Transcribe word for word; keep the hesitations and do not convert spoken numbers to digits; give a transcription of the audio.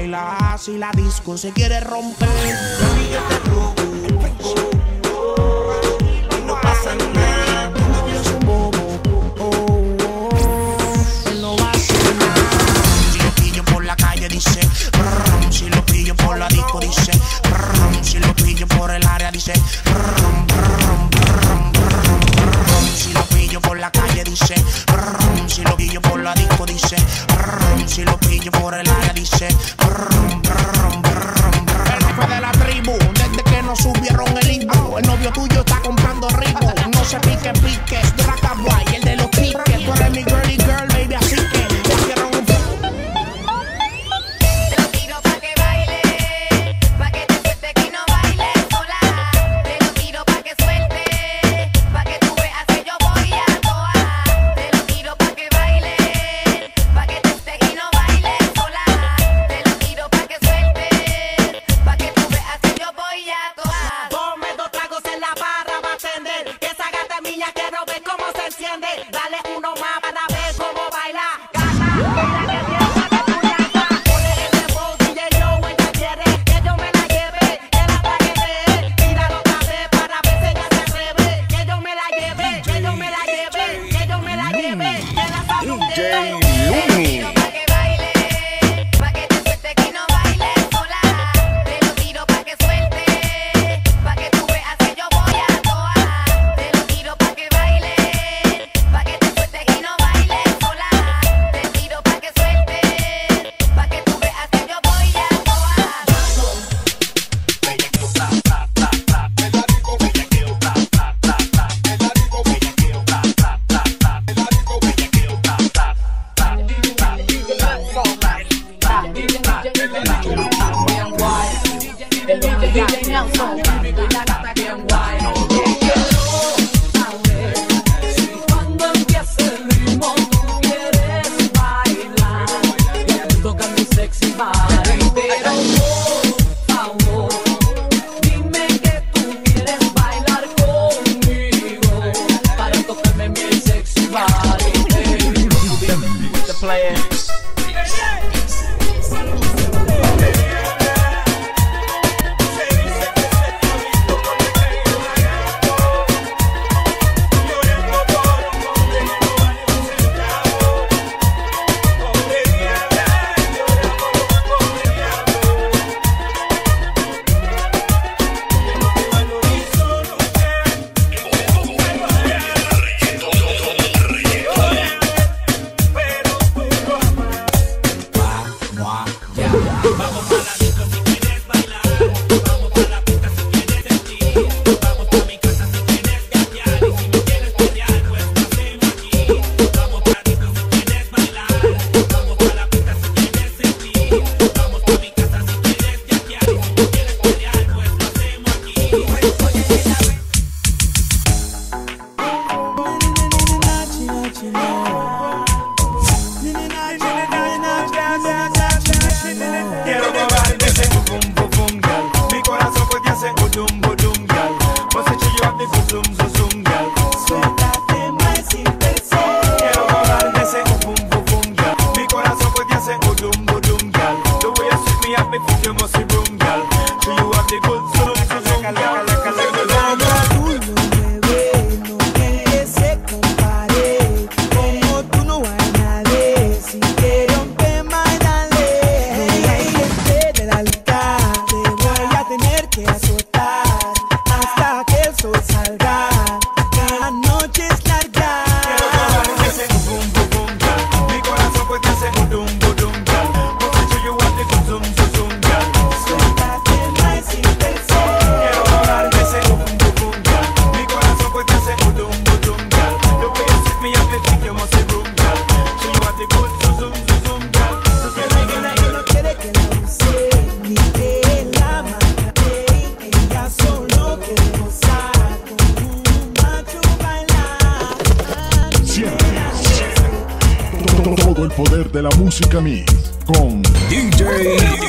baila si la disco se quiere romper. Baby, yo te provoco y no pasa nada. Tu novio es un bobo, oh, oh. Él no va a hacer nada. Si lo pillo por la calle dice brum, si lo pillo por la disco dice brum, si lo pillo por el área dice brum, brum, brum, brum, brum. Si lo pillo por la calle dice brum, si lo pillo por la disco dice brum, si lo pillo por el área dice brum, brum, brum, brum. El jefe de la tribu, desde que nos subieron el intro, el novio tuyo está comprando rico. No se pique, pique, Draca Boy, el de los piques. Tú eres mi girly girl, baby, así que te quiero un poco. Te lo tiro pa' que baile, pa' que te suelte que no baile sola. Te lo tiro pa' que suelte, pa' que tú veas que yo voy a toa. Te lo tiro pa' que baile, pa' que te suelte y no baile sola. Te lo tiro pa' que suelte, pa' que tú veas que yo voy a toa. Ponme dos tragos en la barra, va a atender. Que esa gata mía quiero ver cómo se enciende. Dale uno más para ver cómo baila. Gata, mira que bien para tu llanta. Ponle ese bow, D J Joe, ella quiere que yo me la lleve, que la paguete. Tíralo otra vez para ver si ella se atreve. Que yo me la lleve, que yo me la lleve, que yo me la lleve. Que la salude. Te lo tiro pa' que baile, pa' que te suelte que no baile sola. Te lo tiro pa' que suelte, pa' que tú veas que yo voy a toa. Te lo tiro pa' que baile, pa' que te suelte y no baile sola. Te tiro pa' que suelte, pa' que tú veas que yo voy a toa. El D J Nelson, y la gata bien guay. Cuando empiece el ritmo, tú quieres bailar. Toca mi sexy body, pero por favor, dime que tú quieres bailar conmigo para tocarme mi sexy body. With the player. Quiero probar de ese bum bum bum bum, girl. Mi corazón pues te hace budum budum, girl. Vos hecho yo a mi buzum buzum, girl. Suéltate más sin pensar. Quiero probar de ese bum bum bum, girl. Mi corazón pues te hace budum budum, girl. The way you sweep me up, me think you must be room, girl. So you have the good zoom zoom, girl. Todo el poder de la música mix con D J